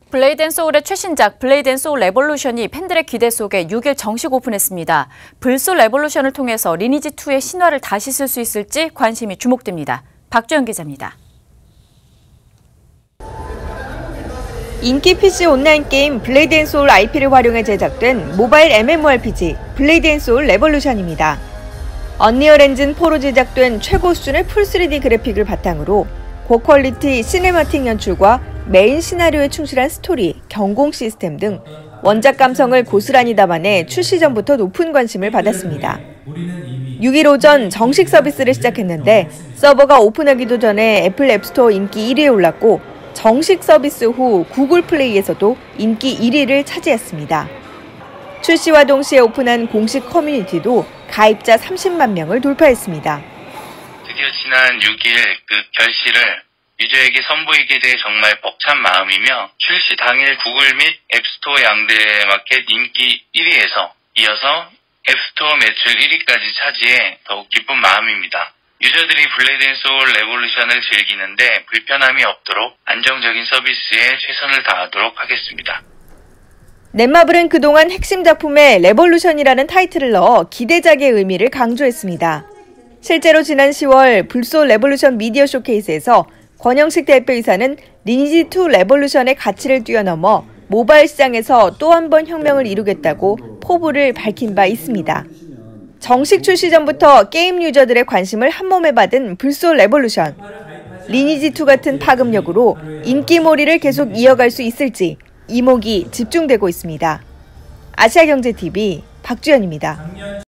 블레이드 앤 소울의 최신작 블레이드 앤 소울 레볼루션이 팬들의 기대 속에 6일 정식 오픈했습니다. 불소 레볼루션을 통해서 리니지2의 신화를 다시 쓸 수 있을지 관심이 주목됩니다. 박주영 기자입니다. 인기 PC 온라인 게임 블레이드 앤 소울 IP를 활용해 제작된 모바일 MMORPG 블레이드 앤 소울 레볼루션입니다. 언리얼 엔진 4로 제작된 최고 수준의 풀 3D 그래픽을 바탕으로 고퀄리티 시네마틱 연출과 메인 시나리오에 충실한 스토리, 경공 시스템 등 원작 감성을 고스란히 담아내 출시 전부터 높은 관심을 받았습니다. 6일 오전 정식 서비스를 시작했는데 서버가 오픈하기도 전에 애플 앱스토어 인기 1위에 올랐고 정식 서비스 후 구글 플레이에서도 인기 1위를 차지했습니다. 출시와 동시에 오픈한 공식 커뮤니티도 가입자 30만 명을 돌파했습니다. 드디어 지난 6일 결실을 유저에게 선보이게 돼 정말 벅찬 마음이며 출시 당일 구글 및 앱스토어 양대 마켓 인기 1위에서 이어서 앱스토어 매출 1위까지 차지해 더욱 기쁜 마음입니다. 유저들이 블레이드 앤 소울 레볼루션을 즐기는데 불편함이 없도록 안정적인 서비스에 최선을 다하도록 하겠습니다. 넷마블은 그동안 핵심 작품에 레볼루션이라는 타이틀을 넣어 기대작의 의미를 강조했습니다. 실제로 지난 10월 불소 레볼루션 미디어 쇼케이스에서 권영식 대표이사는 리니지2 레볼루션의 가치를 뛰어넘어 모바일 시장에서 또 한 번 혁명을 이루겠다고 포부를 밝힌 바 있습니다. 정식 출시 전부터 게임 유저들의 관심을 한몸에 받은 불소 레볼루션. 리니지2 같은 파급력으로 인기몰이를 계속 이어갈 수 있을지 이목이 집중되고 있습니다. 아시아경제TV 박주연입니다.